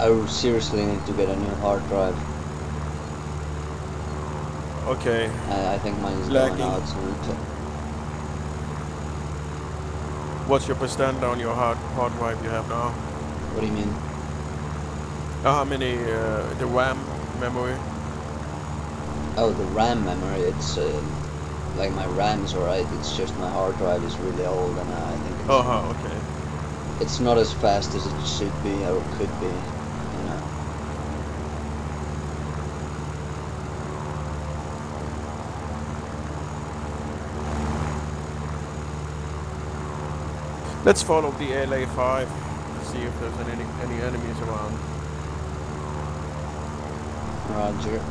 I seriously need to get a new hard drive. Okay. I think mine is going Lagging. out soon. What's your percent on your hard drive you have now? What do you mean? How many the RAM memory? Oh, the RAM memory. It's like my RAM's alright. It's just my hard drive is really old, and I think Okay. it's not as fast as it should be or could be. You know. Let's follow the LA5 to see if there's any enemies around. Roger.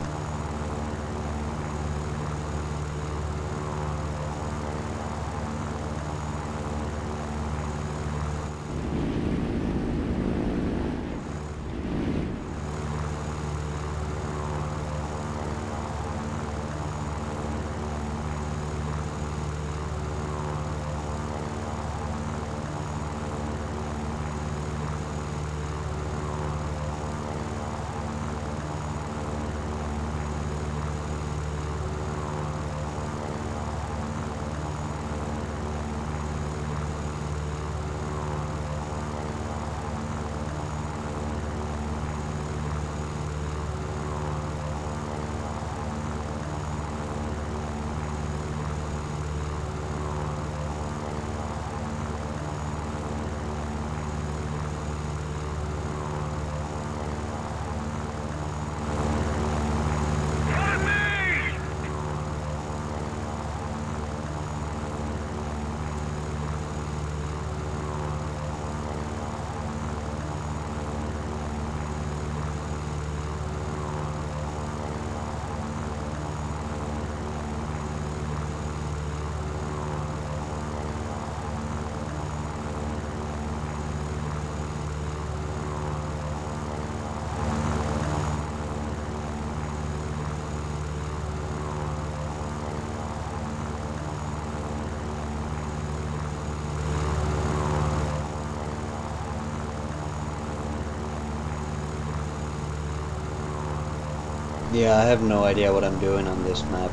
Yeah, I have no idea what I'm doing on this map.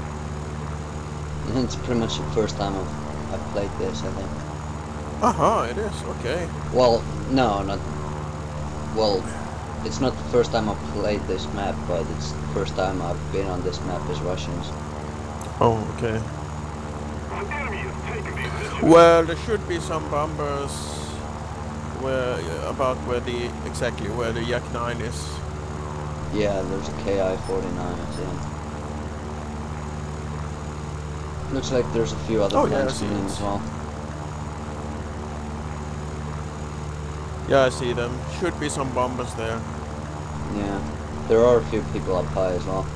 It's pretty much the first time I've played this, I think. It is, okay. Well, no, not... Well, it's not the first time I've played this map, but it's the first time I've been on this map as Russians. Oh, okay. Well, there should be some bombers where exactly where the Yak 9 is. Yeah, there's a KI-49, I see him. Looks like there's a few other planes coming in as well. Yeah, I see them. Should be some bombers there. Yeah, there are a few people up high as well.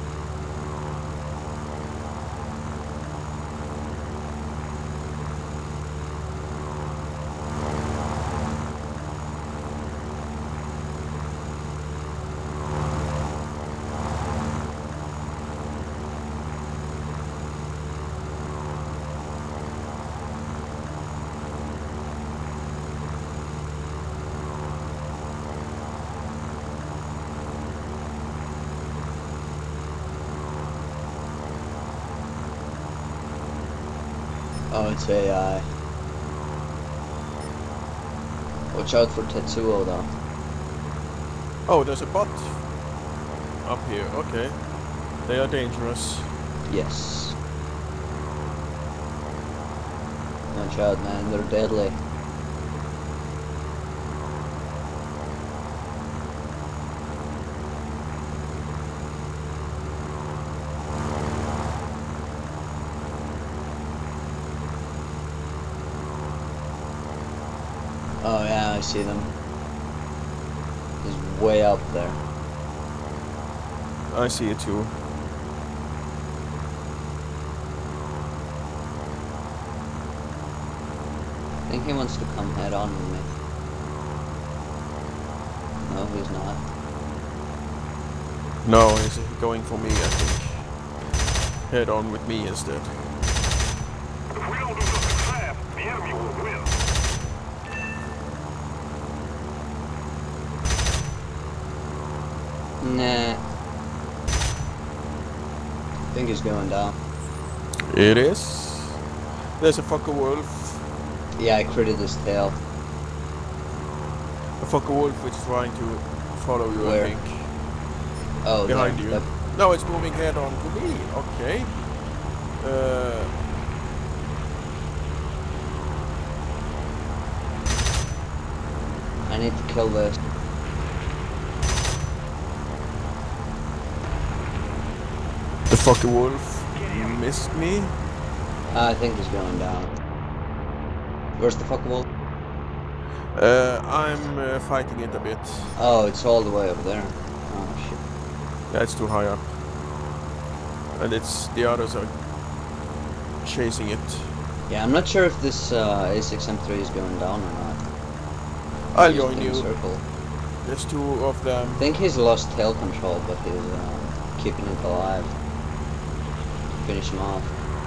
Oh, it's AI. Watch out for Tetsuo though. Oh, there's a bot up here. Okay. They are dangerous. Yes. Watch out, man. They're deadly. Oh yeah, I see them. He's way up there. I see it too. I think he wants to come head on with me. No, he's not. No, he's going for me, I think. Head on with me instead. If we don't do something fast, the enemy will win. Nah. I think he's going down. It is. There's a fucker wolf. Yeah, I critted his tail. A fucker wolf which is trying to follow you, Where? I think. Oh, Behind there. you. That- No, it's moving head on to me. Okay. I need to kill this. The fucker wolf missed me. I think he's going down. Where's the fuck wolf? I'm fighting it a bit. Oh, it's all the way over there. Oh shit. Yeah, it's too high up. And it's the others are chasing it. Yeah, I'm not sure if this A6M3 is going down or not. I'll He's join in a you. circle. There's two of them. I think he's lost tail control, but he's keeping it alive. Finish him off.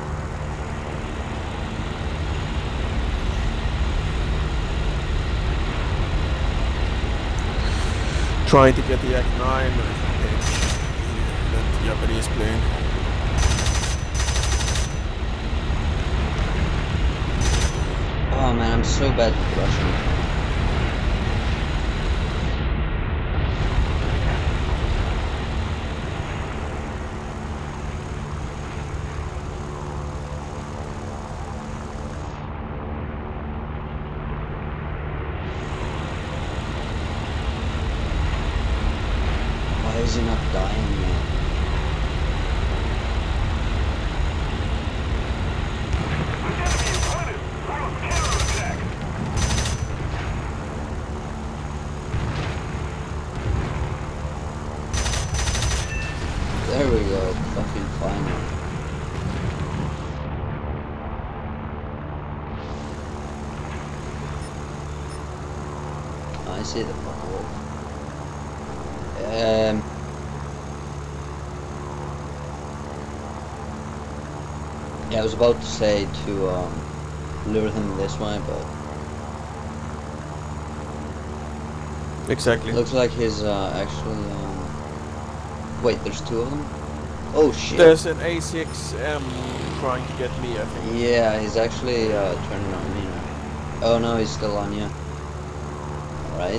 Trying to get the Yak 9 that Japanese plane. Oh man, I'm so bad with Russian. Why is he not dying yet? Enemy is spotted. We're on counterattack. There we go, fucking finally. I see the fuck wolf. Yeah, I was about to say to lure him this way, but Exactly. looks like he's actually. Wait, there's two of them? Oh shit! There's an A6M trying to get me, I think. Yeah, he's actually turning on me now. Oh no, he's still on you. Alright.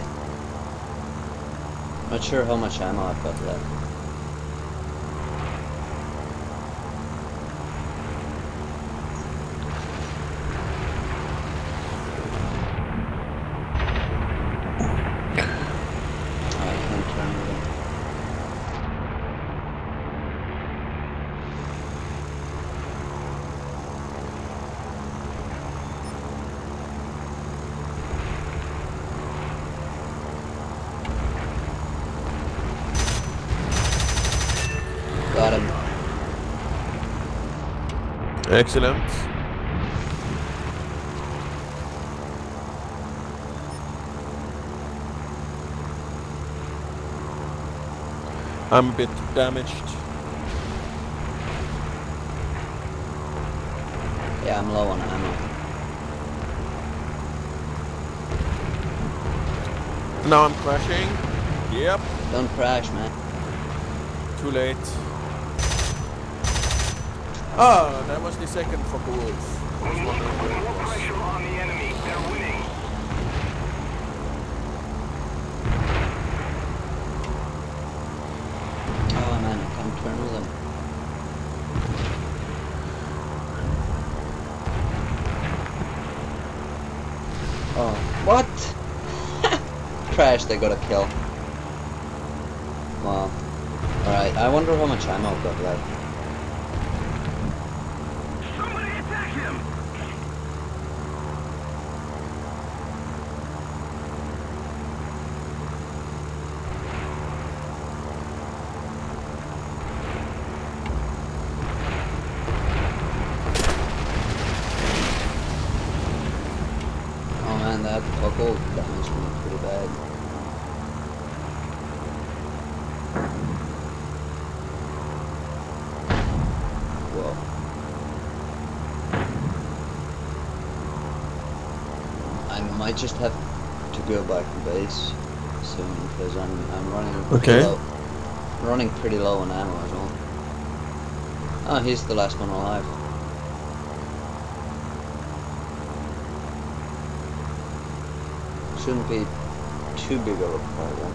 Not sure how much ammo I've got left. Oh, I can't turn it on. Got him. Excellent. I'm a bit damaged. Yeah, I'm low on ammo. Now I'm crashing. Yep, Don't crash, man. too late. Ah, that was the second fucker wolf. I was wondering where it More was. pressure on the enemy. They're winning. Oh man, I can't turn with him. Oh, what? Crashed, I got a kill. Wow. Alright, I wonder how much ammo I've got left. Somebody attack him! Oh man, that buckle damaged me pretty bad. Whoa. I might just have to go back to base soon because I'm running Okay. low. running pretty low on ammo as well. Oh, he's the last one alive. Shouldn't be too big of a problem.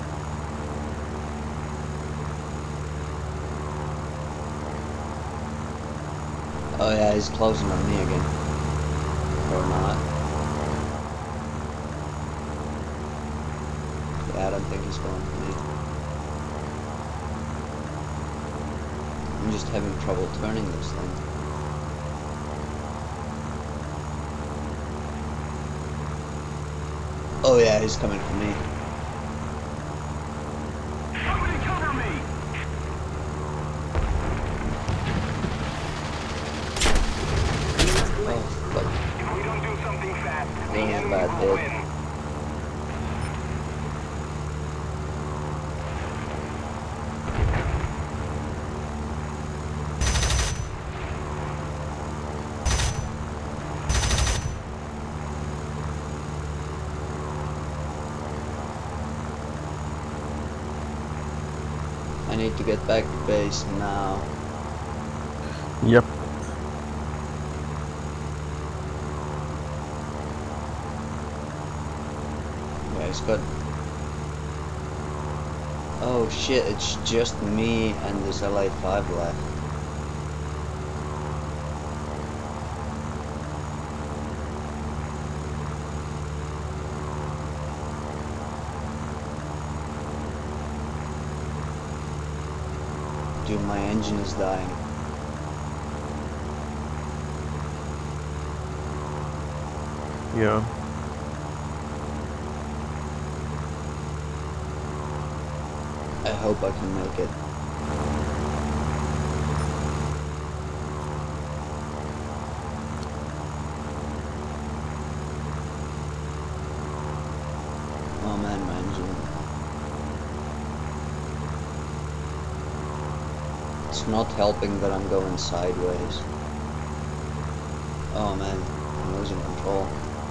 Oh yeah, he's closing on me again. Or not. Yeah, I don't think he's going for me. I'm just having trouble turning this thing. Oh yeah, he's coming for me. Somebody cover me! Oh fuck. If we don't do something fast, the That was a enemy bad will hit. win. I need to get back to base now. Yep. Yeah, he's got... Oh shit, it's just me and this LA5 left. Dude, my engine is dying. Yeah. I hope I can make it. Oh man, my engine. It's not helping that I'm going sideways. Oh man, I'm losing control.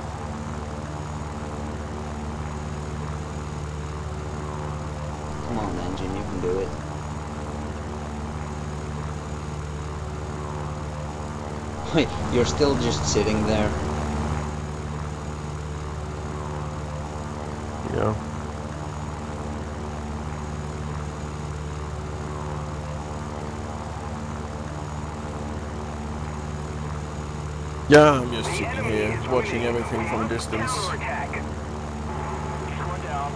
Come on, engine, you can do it. Wait, you're still just sitting there? Yeah. Yeah, I'm just sitting here, watching everything from a distance. Counterattack. Going down.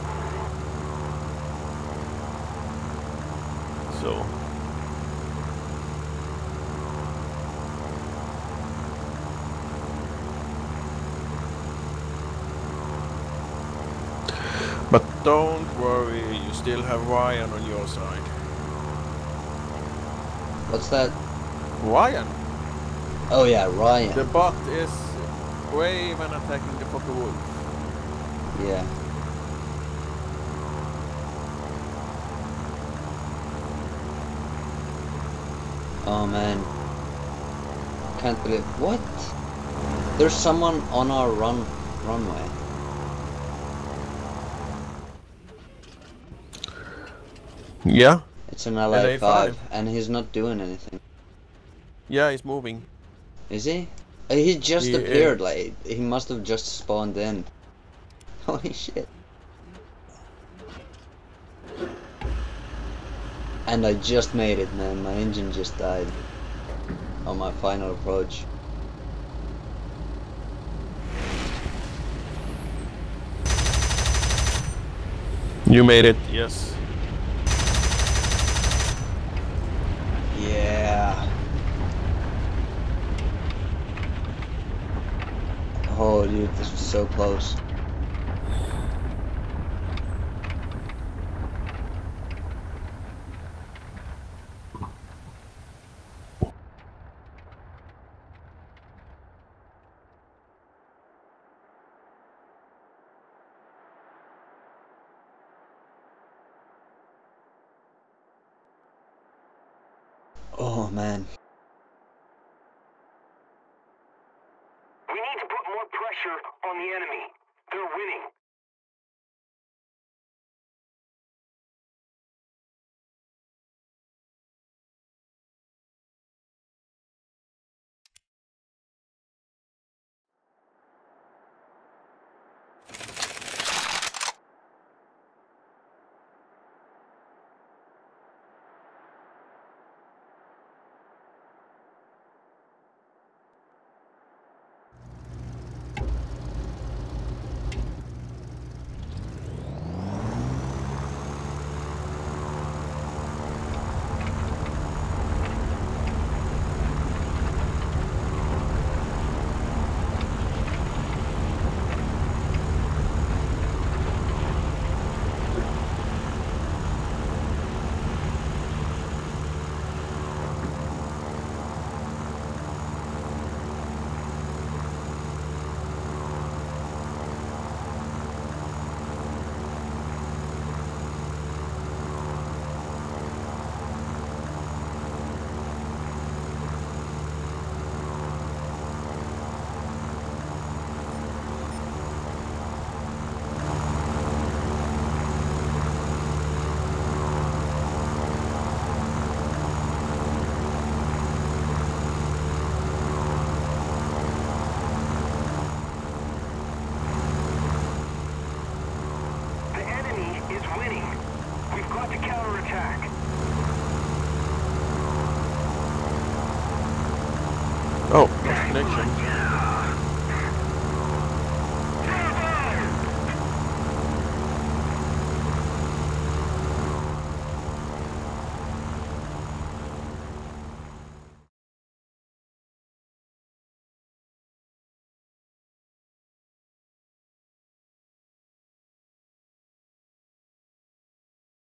So. But don't worry, you still have Ryan on your side. What's that? Ryan? Oh yeah, Ryan. The bot is brave and attacking the Focke Wolf. Yeah. Oh man. Can't believe... What? There's someone on our runway. Yeah? It's an LA5, LA5. and he's not doing anything. Yeah, he's moving. Is he? He just He appeared, is. like, he must have just spawned in. Holy shit. And I just made it, man. My engine just died on my final approach. You made it, yes. Yeah. Oh, dude, this was so close. Oh, man. We need to put more pressure on the enemy. They're winning. Oh, lost connection.